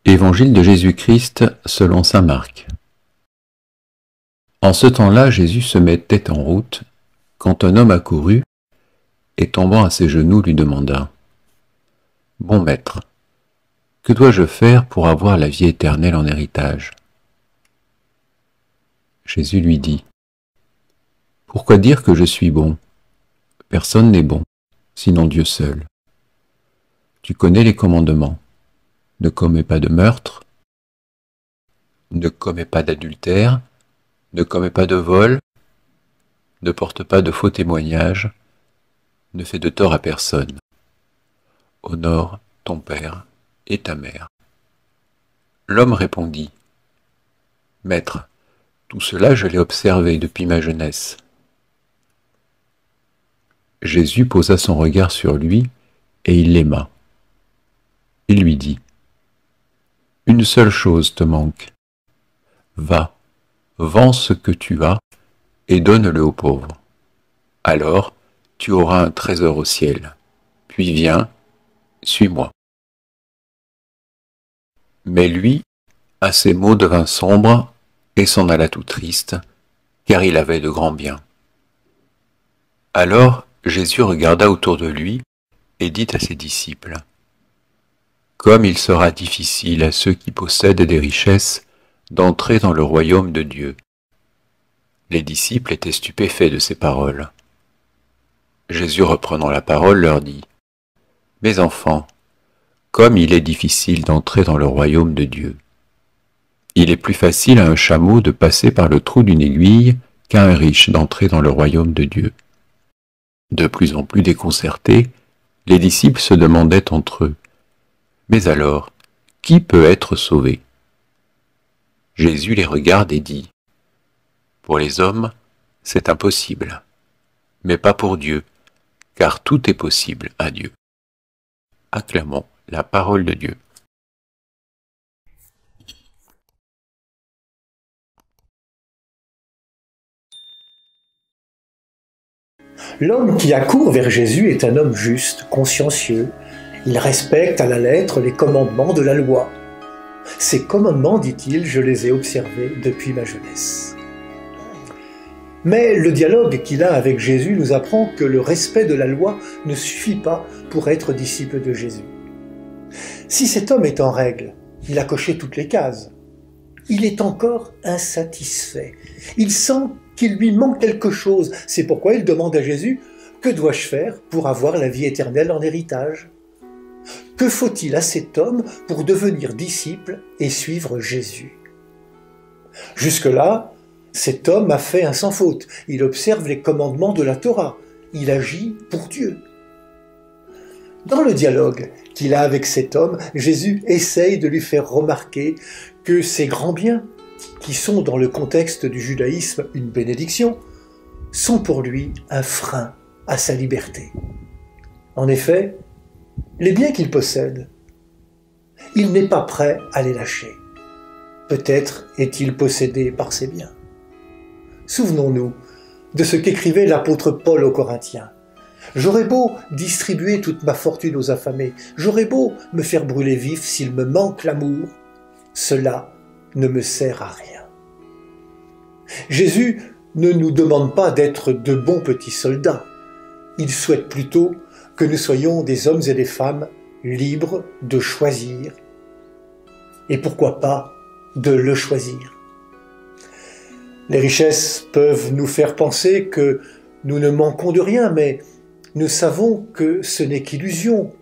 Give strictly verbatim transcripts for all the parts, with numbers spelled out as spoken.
Évangile de Jésus-Christ selon saint Marc. En ce temps-là, Jésus se mettait en route, quand un homme accourut, et tombant à ses genoux lui demanda : « Bon maître, que dois-je faire pour avoir la vie éternelle en héritage ?» Jésus lui dit : « Pourquoi dire que je suis bon ? Personne n'est bon, sinon Dieu seul. Tu connais les commandements. Ne commets pas de meurtre, ne commets pas d'adultère, ne commets pas de vol, ne porte pas de faux témoignages, ne fais de tort à personne. Honore ton père et ta mère. » L'homme répondit : « Maître, tout cela je l'ai observé depuis ma jeunesse. » Jésus posa son regard sur lui et il l'aima. Il lui dit : « Une seule chose te manque. Va, vends ce que tu as et donne-le aux pauvres. Alors tu auras un trésor au ciel. Puis viens, suis-moi. » Mais lui, à ces mots, devint sombre et s'en alla tout triste, car il avait de grands biens. Alors Jésus regarda autour de lui et dit à ses disciples : « Comme il sera difficile à ceux qui possèdent des richesses d'entrer dans le royaume de Dieu. » Les disciples étaient stupéfaits de ces paroles. Jésus, reprenant la parole, leur dit : « Mes enfants, comme il est difficile d'entrer dans le royaume de Dieu. Il est plus facile à un chameau de passer par le trou d'une aiguille qu'à un riche d'entrer dans le royaume de Dieu. » De plus en plus déconcertés, les disciples se demandaient entre eux : « Mais alors, qui peut être sauvé ?» Jésus les regarde et dit : « Pour les hommes, c'est impossible, mais pas pour Dieu, car tout est possible à Dieu. » Acclamons la parole de Dieu. L'homme qui accourt vers Jésus est un homme juste, consciencieux. Il respecte à la lettre les commandements de la loi. Ces commandements, dit-il, je les ai observés depuis ma jeunesse. Mais le dialogue qu'il a avec Jésus nous apprend que le respect de la loi ne suffit pas pour être disciple de Jésus. Si cet homme est en règle, il a coché toutes les cases. Il est encore insatisfait. Il sent qu'il lui manque quelque chose. C'est pourquoi il demande à Jésus : « Que dois-je faire pour avoir la vie éternelle en héritage ? Que faut-il à cet homme pour devenir disciple et suivre Jésus ?» Jusque-là, cet homme a fait un sans faute. Il observe les commandements de la Torah. Il agit pour Dieu. Dans le dialogue qu'il a avec cet homme, Jésus essaye de lui faire remarquer que ces grands biens, qui sont dans le contexte du judaïsme une bénédiction, sont pour lui un frein à sa liberté. En effet, les biens qu'il possède, il n'est pas prêt à les lâcher. Peut-être est-il possédé par ces biens. Souvenons-nous de ce qu'écrivait l'apôtre Paul aux Corinthiens. « J'aurais beau distribuer toute ma fortune aux affamés, j'aurais beau me faire brûler vif s'il me manque l'amour, cela ne me sert à rien. » Jésus ne nous demande pas d'être de bons petits soldats. Il souhaite plutôt que nous soyons des hommes et des femmes libres de choisir, et pourquoi pas de le choisir. Les richesses peuvent nous faire penser que nous ne manquons de rien, mais nous savons que ce n'est qu'illusion.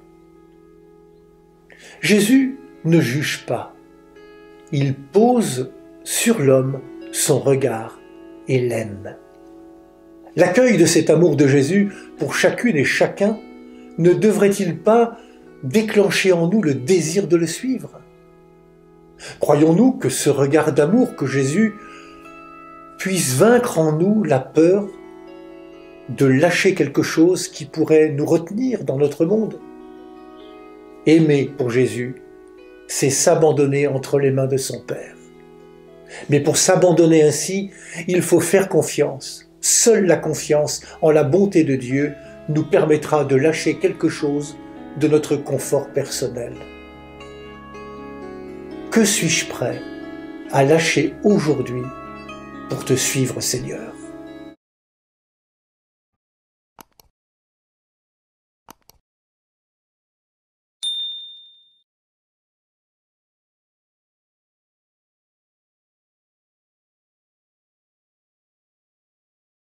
Jésus ne juge pas. Il pose sur l'homme son regard et l'aime. L'accueil de cet amour de Jésus pour chacune et chacun ne devrait-il pas déclencher en nous le désir de le suivre ? Croyons-nous que ce regard d'amour que Jésus puisse vaincre en nous la peur de lâcher quelque chose qui pourrait nous retenir dans notre monde ? Aimer pour Jésus, c'est s'abandonner entre les mains de son Père. Mais pour s'abandonner ainsi, il faut faire confiance. Seule la confiance en la bonté de Dieu nous permettra de lâcher quelque chose de notre confort personnel. que suis-je prêt à lâcher aujourd'hui pour te suivre, Seigneur ?